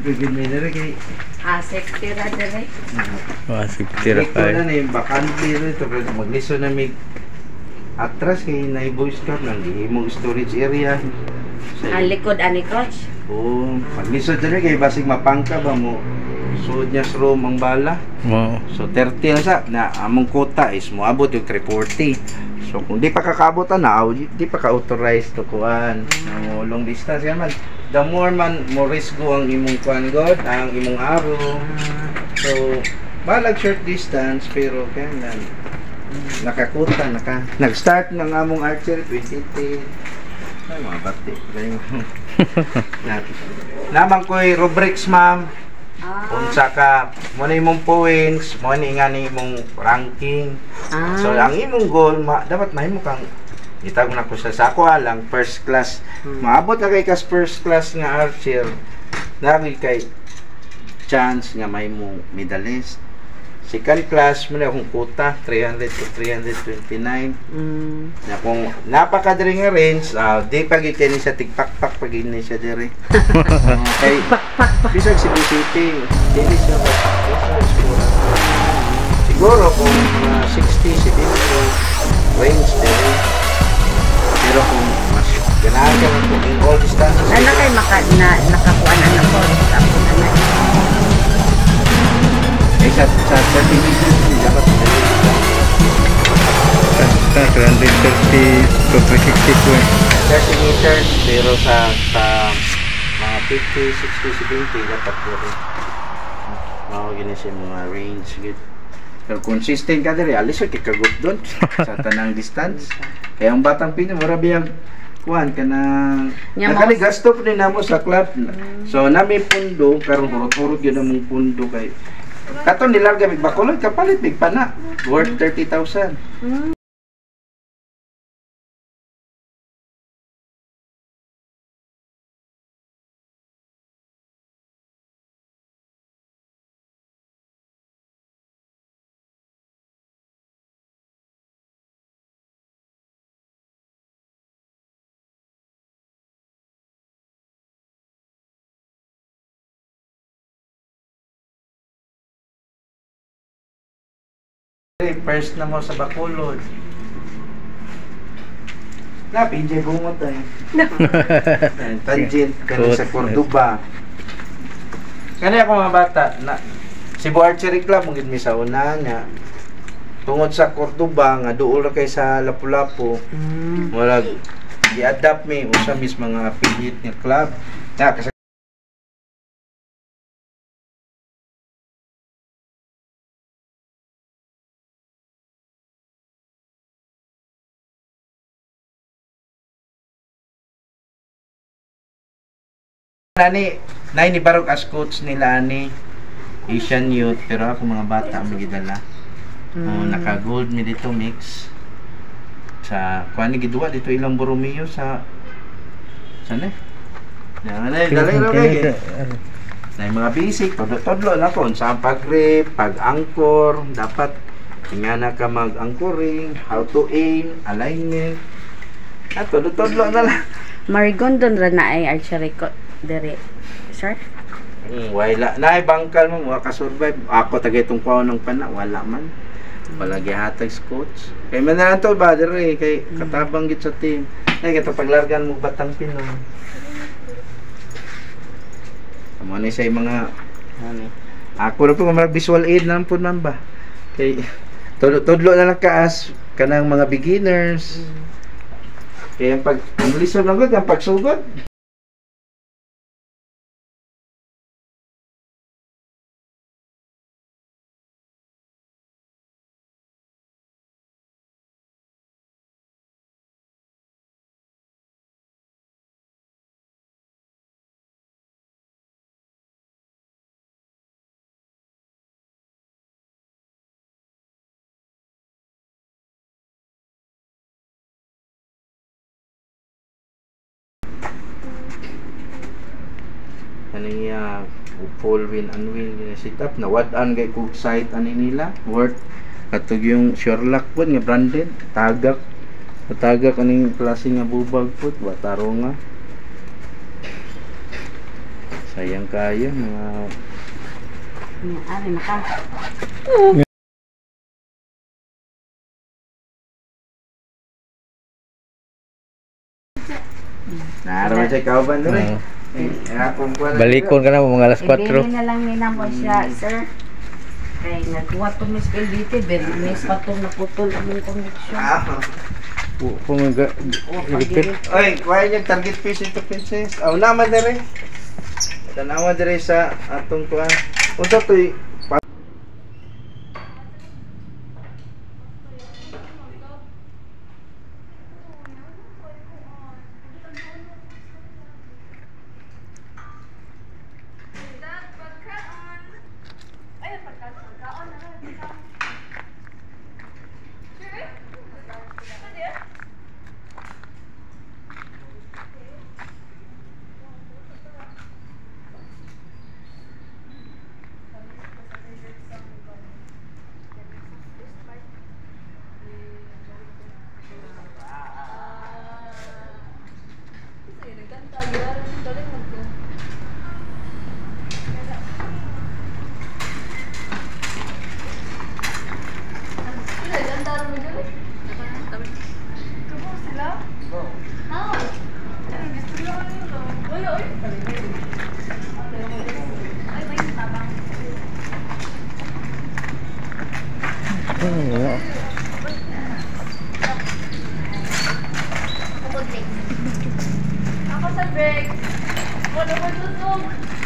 bigyan mo na kay safety ra dire. Safety ra ito kay. na na yung bakante rito. Magliso na may atras kay na voice card nang imong storage area. Ang likod ani coach. Oo, magliso na kay basig mapangka ba mo. Suod niya sa room ang bala. Mo. So 30 na sa na among quota is moabot yung 340. So kung di pa kakabot na, di pa ka-authorize to kuan. Ang long distance yan man. The more man mo risko ang imong kuan god, ang imong araw. So balag short distance pero kanan nakakuta nag-start ng among archery 2010. Ay mga bati. Naman ko'y rubrics ma'am. Unsa ka mo na imong points, mo ni nga ni imong ranking. So ang imong goal dapat mahimo kang itag na ko sa sako lang first class. Maabot na kay kas first class nga archer. Lagi kay chance nga mahimo medalist. Second class mo na akong quota 300 to 329. Na kung napakadiri nga range, di pa gid ni sa tigpak-pak pag ni siya diri. Kay bisag si city, dili siya siguro kung 60 range diri. Pero kung mas ganahan ka kung in all distances Ano kay nakakuha na ng forest ako na. sa 30 meters dapat Sa 330 to 360 po. 30 meters pero sa mga 50, 60, 70 dapat po rin gini siya mga range good. Pero consistent ka diri alis ka kagut doon sa tanang distance kaya ang batang Pinoy mura biyang kuan ka na nakaligasto po din namo sa club. So nami pundo karon hurot-hurot yun among pundo kay katon nilarga mig bakulod kapalit mig pana worth 30,000. First na mo sa Bacolod. Na, PJ bungot ay. Tangent, kani sa Cordoba. Kani ako mga bata, na, Cebu Archery Club, mungkin mi sa una niya. Tungod sa Cordoba, nga doon kay sa Lapu-Lapu. Wala, i-adapt mi, usa mis mga affiliate ng club. Na, kasi nani ni Barog as coach nila ni Asian Youth pero ako mga bata ang gidala. Naka gold mi dito mix sa kuan gidua dito ilang Borromeo sa sana. Dala na mga basic todo na kon sa pag-grip, pag-anchor, dapat ingana ka mag-anchoring, how to aim, alignment. At todo na lang. Marigondon ra na ay archery ko dire. Sir? Wala na bangkal mo maka-survive. Ako tagay itong kuha ng pana, wala man. Wala gihatag coach. Kay man na lang to ba dire kay katabang gid sa team. Nay kato paglargan mo batang Pinoy. Amo ni say mga ano. Ako ra po mag visual aid lang pud man ba. Kay tudlo na lang kaas kanang mga beginners. Kaya pag lisod lang gud ang pagsugod. Kaning full win and win sit up na wad-an kay kung site ani nila worth katog yung Sherlock pud nga branded tagak kaning klase nga bubag pud wataro nga Sayang kayo mga Ari maka. Naraman siya kauban doon eh. balikon ka na mga alas 4. Ibili na lang nila mo siya, sir. Kay nagkuha to Miss LDT, ben miss pa to naputol ang connection. Pumaga repeat. Oy, kuha niya target fish ito princess. Aw naman dire. Tanawa dire sa atong kuan. Unsa toy Ako sa break. Wala ko tutog.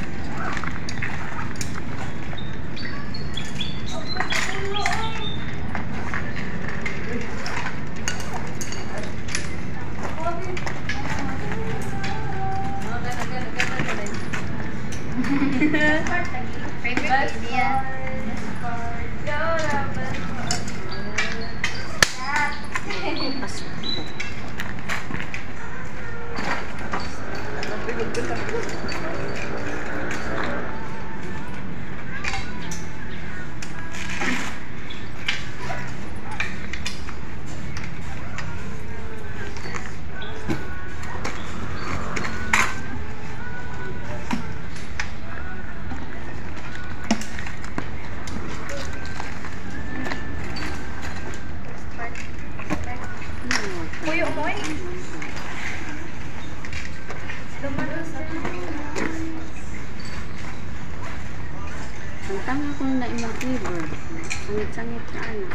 Favorite idea. Puyo mo eh. Ang tanga ko na imong flavor. Sangit-sangit ka ano.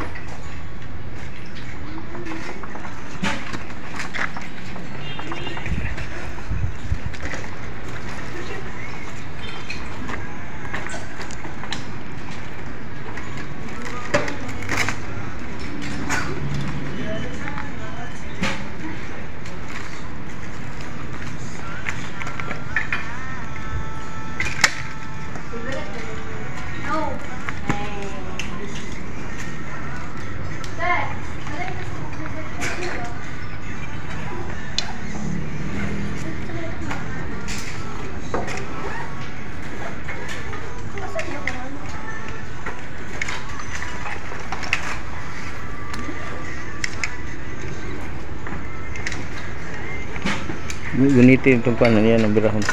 No. Dad, Gunitin itong paano yan ang birahon.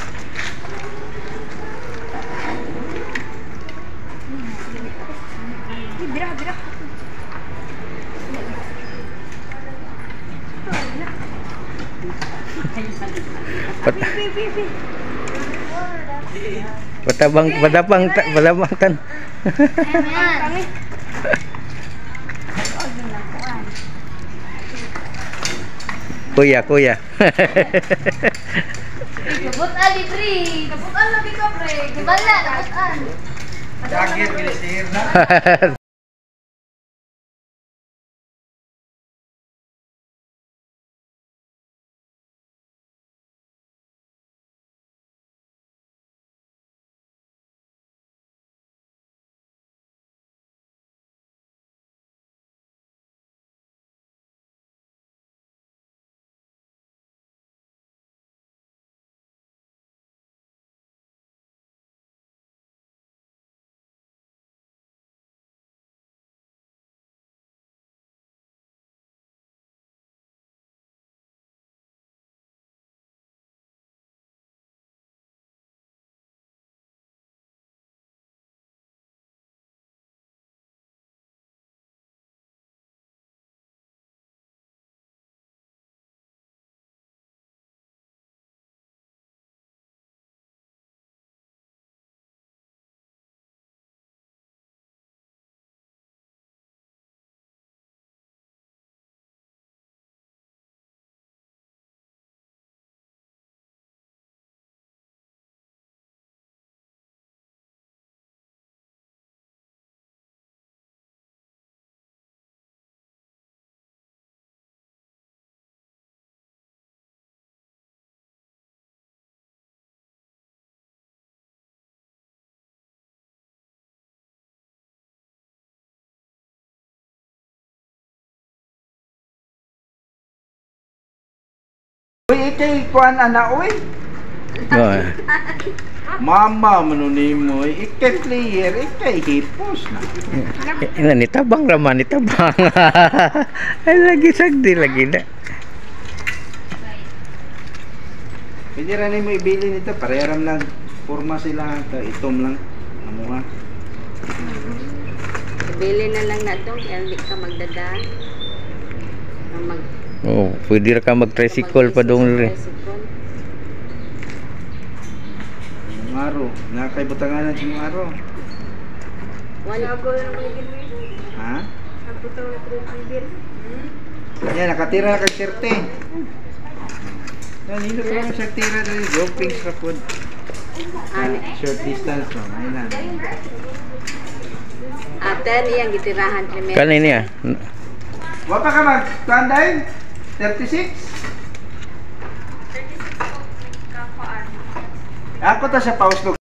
bira. Padabang tan. Ayan. Kuya. Nabutan ni Tri. Nabutan lagi ka, pre. Bala, nabutan. jacket bilisir na? Uy, ikay kuan ana uy. Oh. Mama manunimo, ikay player, ikay hipos na. Ina nitabang raman nitabang. Ay lagi sagdi lagi na. Pwede rin mo ibili nito, pareram lang. Forma sila, itom lang. Amo nga. Bili na lang na ito, kaya hindi ka magdadaan. Oh, pwede ra ka mag-tricycle pa doon rin. Yung araw, nakakay butanganan sa yung araw. Ha? Yan, nakatira na kag sirte. Yan, hindi ko lang siya tira doon. Jogging sa food. Short distance no, ayun na. Aten, iyang gitirahan. Kanin niya. Wapa ka mag-tanday? 36? Ako ta sa paus